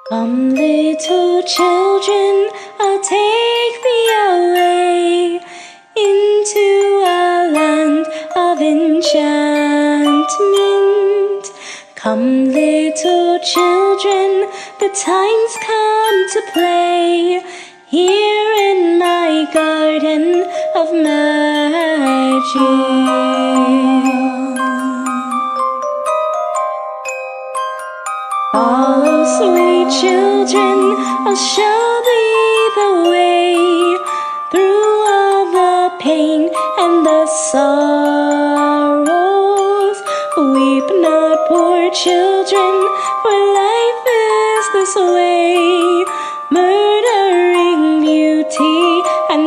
Come, little children, I'll take thee away into a land of enchantment. Come, little children, the time's come to play here in my garden of magic. Follow, sweet children, I'll show thee the way through all the pain and the sorrows. Weep not, poor children, for life is this way, murdering beauty and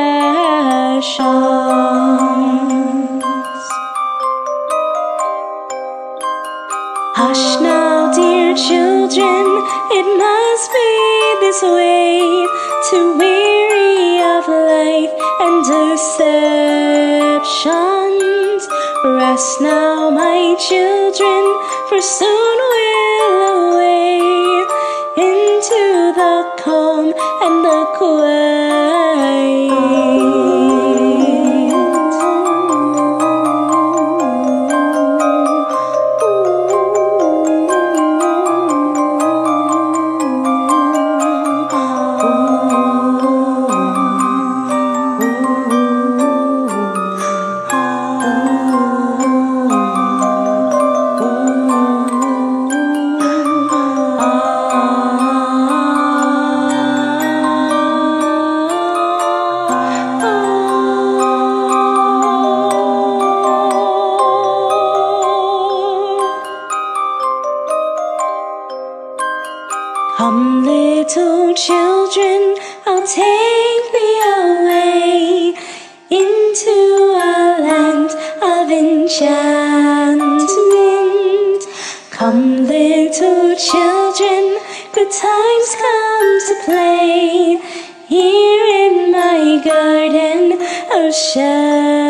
passions. Hush now, dear children, it must be this way, too weary of life and deceptions. Rest now, my children, for soon we'll away into the calm and the quiet. Come, little children, I'll take thee away into a land of enchantment. Come, little children, good times come to play here in my garden of